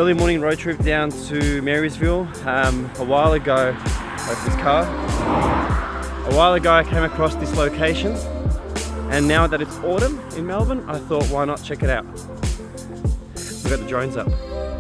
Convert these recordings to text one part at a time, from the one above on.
early morning road trip down to Marysville. A while ago, a while ago I came across this location, and now that it's autumn in Melbourne, I thought, why not check it out? We've got the drones up.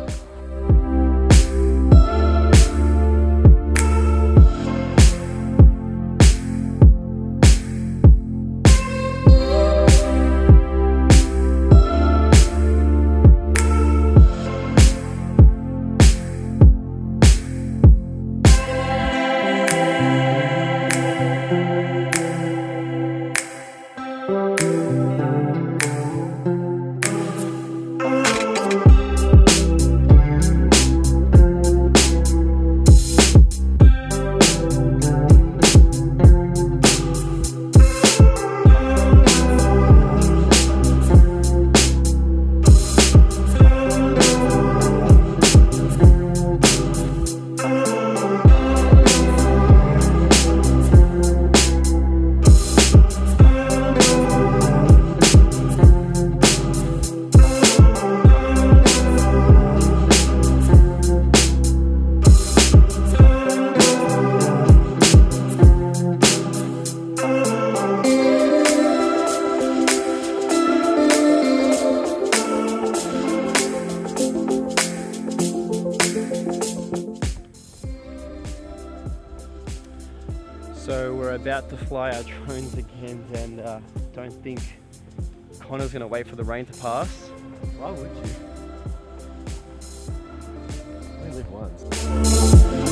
So we're about to fly our drones again, and don't think Connor's gonna wait for the rain to pass. Why would you? I only live once.